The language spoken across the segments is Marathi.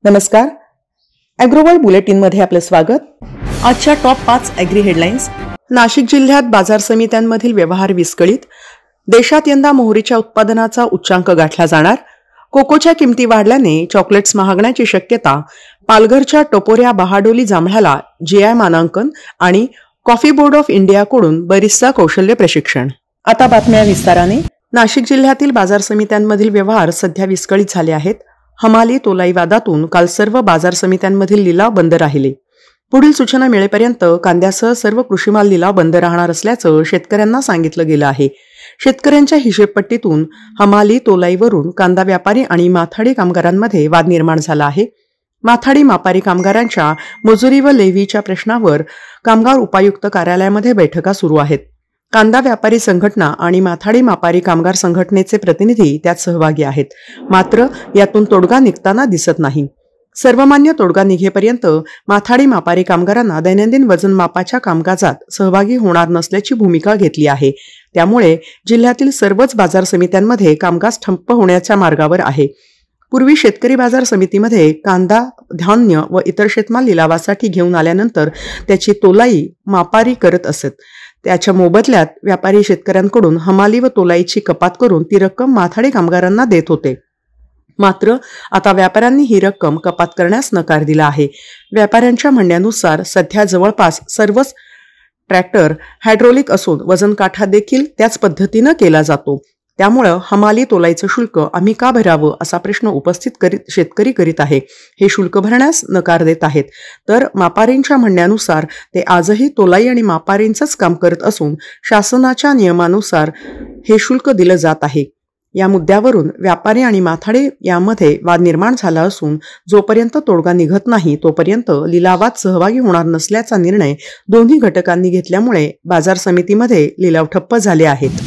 नमस्कार. ॲग्रोवर्ल्ड बुलेटिनमध्ये आपलं स्वागत. आजच्या टॉप 5 ॲग्री हेडलाईन्स. नाशिक जिल्ह्यात बाजार समित्यांमधील व्यवहार विस्कळीत. देशात यंदा मोहरीच्या उत्पादनाचा उच्चांक गाठला जाणार. कोकोच्या किमती वाढल्याने चॉकलेट्स महागण्याची शक्यता. पालघरच्या टपोऱ्या बहाडोली जांभळाला GI मानांकन आणि कॉफी बोर्ड ऑफ इंडियाकडून बरिस्ता कौशल्य प्रशिक्षण. आता बातम्या विस्ताराने. नाशिक जिल्ह्यातील बाजार समित्यांमधील व्यवहार सध्या विस्कळीत झाले आहेत. हमाली तोलाई वादातून काल सर्व बाजार समित्यांमधील लिलाव बंद राहिले. पुढील सूचना मिळेपर्यंत कांद्यासह सर्व कृषीमाल लिलाव बंद राहणार असल्याचं शेतकऱ्यांना सांगितलं गेलं आहे. शेतकऱ्यांच्या हिशेबपट्टीतून हमाली तोलाईवरून कांदा व्यापारी आणि माथाडी कामगारांमध्ये वाद निर्माण झाला आहे. माथाडी मापारी कामगारांच्या मजुरी व लेव्हीच्या प्रश्नावर कामगार उपायुक्त कार्यालयामध्ये बैठका सुरू आहेत. कांदा व्यापारी संघटना आणि माथाडी मापारी कामगार संघटनेचे प्रतिनिधी त्यात सहभागी आहेत. मात्र यातून तोडगा निघताना दिसत नाही. सर्वमान्य तोडगा निघेपर्यंत माथाडी मापारी कामगारांना दैनंदिन वजन मापाच्या कामकाजात सहभागी होणार नसल्याची भूमिका घेतली आहे. त्यामुळे जिल्ह्यातील सर्वच बाजार समित्यांमध्ये कामकाज ठप्प होण्याच्या मार्गावर आहे. पूर्वी शेतकरी बाजार समितीमध्ये कांदा, धान्य व इतर शेतमाल लिलावासाठी घेऊन आल्यानंतर त्याची तोलाई मापारी करत असत. त्याच्या मोबदल्यात व्यापारी शेतकऱ्यांकडून हमाली व तोलाईची कपात करून ती रक्कम माथाडी कामगारांना देत होते. मात्र आता व्यापाऱ्यांनी ही रक्कम कपात करण्यास नकार दिला आहे. व्यापाऱ्यांच्या म्हणण्यानुसार सध्या जवळपास सर्वच ट्रॅक्टर हायड्रोलिक असून वजन काठा देखील त्याच पद्धतीनं केला जातो. त्यामुळं हमाली तोलाईचं शुल्क आम्ही का भरावं असा प्रश्न उपस्थित शेतकरी करीत आहे. हे शुल्क भरण्यास नकार देत आहेत. तर मापारींच्या म्हणण्यानुसार ते आजही तोलाई आणि मापारींचंच काम करत असून शासनाच्या नियमानुसार हे शुल्क दिलं जात आहे. या मुद्द्यावरून व्यापारी आणि माथाडी यामध्ये वाद निर्माण झाला असून जोपर्यंत तोडगा निघत नाही तोपर्यंत लिलावात सहभागी होणार नसल्याचा निर्णय दोन्ही घटकांनी घेतल्यामुळे बाजार समितीमध्ये लिलाव ठप्प झाले आहेत.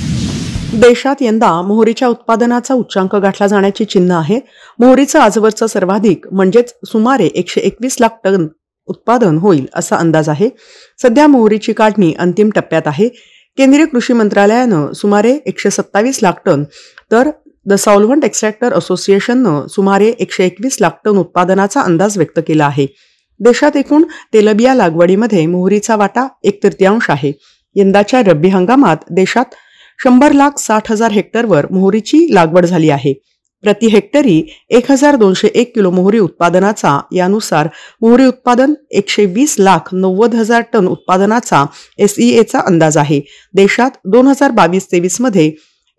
देशात यंदा मोहरीच्या उत्पादनाचा उच्चांक गाठला जाण्याची चिन्ह आहे. मोहरीचं आजवरचं सर्वाधिक म्हणजेच सुमारे 121 लाख टन उत्पादन होईल असा अंदाज आहे. सध्या मोहरीची काढणी अंतिम टप्प्यात आहे. केंद्रीय कृषी मंत्रालयानं सुमारे 127 लाख टन तर द सॉल्व्हंट एक्स्ट्रॅक्टर असोसिएशननं सुमारे 121 लाख टन उत्पादनाचा अंदाज व्यक्त केला आहे. देशात एकूण तेलबिया लागवडीमध्ये मोहरीचा वाटा 1/3 आहे. यंदाच्या रब्बी हंगामात देशात 100,60,000 हेक्टरवर मोहरीची लागवड झाली आहे. प्रति हेक्टरी 1,201 किलो मोहरी उत्पादनाचा, यानुसार मोहरी उत्पादन 120,90,000 टन उत्पादनाचा SEAचा अंदाज आहे. देशात 2022-23 मध्ये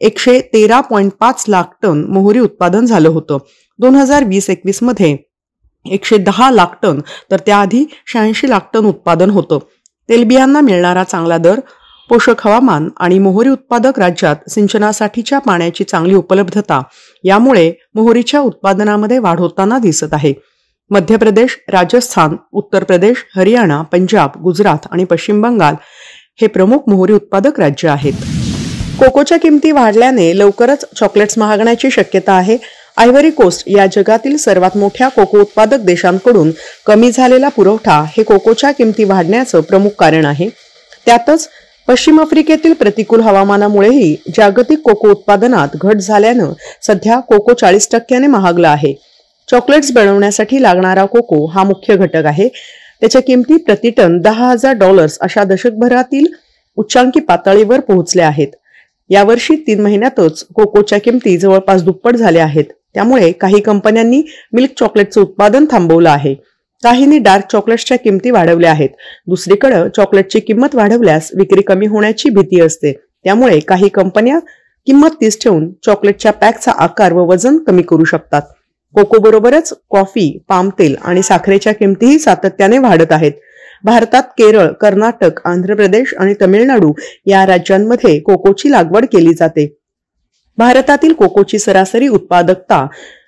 113.5 लाख टन मोहरी उत्पादन झालं होतं. 2020-21 मध्ये 110 लाख टन तर त्याआधी 86 लाख टन उत्पादन होतं. तेलबियांना मिळणारा चांगला दर, पोषक हवामान आणि मोहरी उत्पादक राज्यात सिंचनासाठीच्या पाण्याची चांगली उपलब्धता यामुळे मोहरीच्या उत्पादनामध्ये वाढ होताना दिसत आहे. मध्य प्रदेश, राजस्थान, उत्तर प्रदेश, हरियाणा, पंजाब, गुजरात आणि पश्चिम बंगाल हे प्रमुख मोहरी उत्पादक राज्य आहेत. कोकोच्या किमती वाढल्याने लवकरच चॉकलेट्स महागण्याची शक्यता आहे. आयव्हरी कोस्ट या जगातील सर्वात मोठ्या कोको उत्पादक देशांकडून कमी झालेला पुरवठा हे कोकोच्या किमती वाढण्याचं प्रमुख कारण आहे. त्यातच पश्चिम आफ्रिकेतील प्रतिकूल हवामानामुळेही जागतिक कोको उत्पादनात घट झाल्यानं सध्या कोको 40% महागला आहे. चॉकलेट्स बनवण्यासाठी लागणारा कोको हा मुख्य घटक आहे. त्याच्या किमती प्रतिटन $10,000 अशा दशकभरातील उच्चांकी पातळीवर पोहोचल्या आहेत. यावर्षी 3 महिन्यातच कोकोच्या किमती जवळपास दुप्पट झाल्या आहेत. त्यामुळे काही कंपन्यांनी मिल्क चॉकलेटचं उत्पादन थांबवलं आहे. काहींनी डार्क चॉकलेट्सच्या किमती वाढवल्या आहेत. दुसरीकडे चॉकलेटची किंमत वाढवल्यास विक्री कमी होण्याची भीती असते. त्यामुळे काही कंपन्या किंमत 30 ठेवून चॉकलेटच्या पॅकचा आकार व वजन कमी करू शकतात. कोको बरोबरच कॉफी, पाम तेल आणि साखरेच्या किमतीही सातत्याने वाढत आहेत. भारतात केरळ, कर्नाटक, आंध्र प्रदेश आणि तमिळनाडू या राज्यांमध्ये कोकोची लागवड केली जाते. भारतातील कोकोची सरासरी उत्पादकता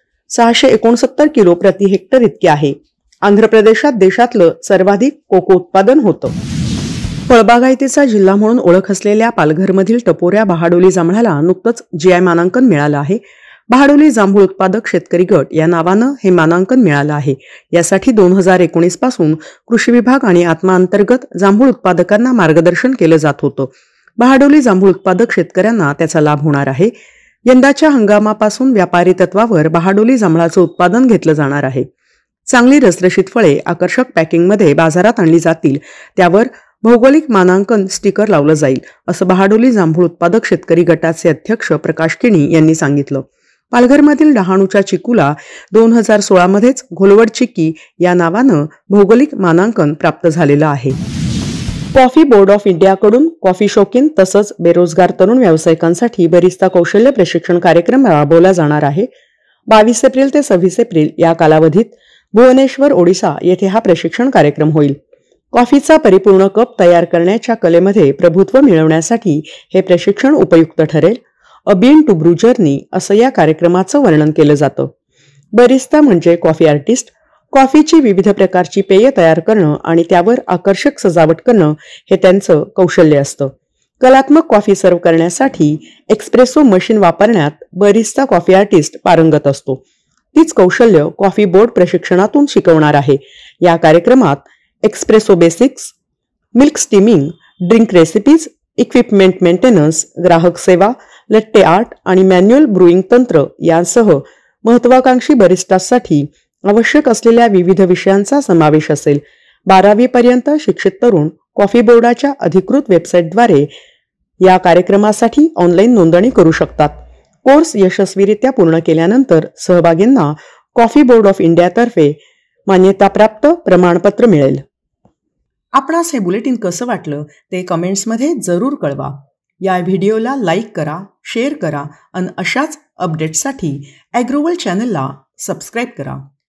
669 किलो प्रति हेक्टर इतकी आहे. आंध्र प्रदेशात देशातलं सर्वाधिक कोको उत्पादन होतं. फळबागायतीचा जिल्हा म्हणून ओळख असलेल्या पालघरमधील टपोऱ्या बहाडोली जांभळाला नुकतंच GI मानांकन मिळालं आहे. बहाडोली जांभूळ उत्पादक शेतकरी गट या नावानं हे मानांकन मिळालं आहे. यासाठी 2019 पासून कृषी विभाग आणि आत्मा अंतर्गत जांभूळ उत्पादकांना मार्गदर्शन केलं जात होतं. बहाडोली जांभूळ उत्पादक शेतकऱ्यांना त्याचा लाभ होणार आहे. यंदाच्या हंगामापासून व्यापारी तत्वावर बहाडोली जांभळाचं उत्पादन घेतलं जाणार आहे. चांगली रसरशीत फळे आकर्षक पॅकिंगमध्ये बाजारात आणली जातील, त्यावर भौगोलिक मानांकन स्टिकर लावलं जाईल, असं बहाडोली जांभूळ उत्पादक शेतकरी गटाचे अध्यक्ष प्रकाश किणी यांनी सांगितलं. पालघरमधील डहाणूच्या चिकूला 2016 मध्येच घोलवड चिक्की या नावानं भौगोलिक मानांकन प्राप्त झालेलं आहे. कॉफी बोर्ड ऑफ इंडियाकडून कॉफी शौकीन तसंच बेरोजगार तरुण व्यावसायिकांसाठी बरिस्ता कौशल्य प्रशिक्षण कार्यक्रम राबवला जाणार आहे. 22 एप्रिल ते 26 एप्रिल या कालावधीत भुवनेश्वर, ओडिशा येथे हा प्रशिक्षण कार्यक्रम होईल. कॉफीचा परिपूर्ण कप तयार करण्याच्या कलेमध्ये प्रभुत्व मिळवण्यासाठी हे प्रशिक्षण उपयुक्त ठरेल. A bean to brew journey असं या कार्यक्रमाचं वर्णन केलं जातं. बरिस्ता म्हणजे कॉफी आर्टिस्ट. कॉफीची विविध प्रकारची पेय तयार करणं आणि त्यावर आकर्षक सजावट करणं हे त्यांचं कौशल्य असतं. कलात्मक कॉफी सर्व्ह करण्यासाठी एक्सप्रेसो मशीन वापरण्यात बरिस्ता कॉफी आर्टिस्ट पारंगत असतो. तीच कौशल्य कॉफी बोर्ड प्रशिक्षणातून शिकवणार आहे. या कार्यक्रमात espresso basics, milk steaming, drink recipes, equipment maintenance, ग्राहक सेवा, लट्टे आर्ट आणि मॅन्युअल ब्रूइंग तंत्र यांसह महत्वाकांक्षी बरिस्टासाठी आवश्यक असलेल्या विविध विषयांचा समावेश असेल. 12वी पर्यंत शिक्षित तरुण कॉफी बोर्डाच्या अधिकृत वेबसाईटद्वारे या कार्यक्रमासाठी ऑनलाईन नोंदणी करू शकतात. कोर्स यशस्वीरित्या पूर्ण केल्यानंतर सहभागींना कॉफी बोर्ड ऑफ इंडियातर्फे मान्यताप्राप्त प्रमाणपत्र मिळेल. आपणास हे बुलेटिन कसं वाटलं ते कमेंट्समध्ये जरूर कळवा. या व्हिडिओला लाईक करा, शेअर करा आणि अशाच अपडेट्ससाठी ॲग्रोवर्ल्ड चॅनलला सबस्क्राईब करा.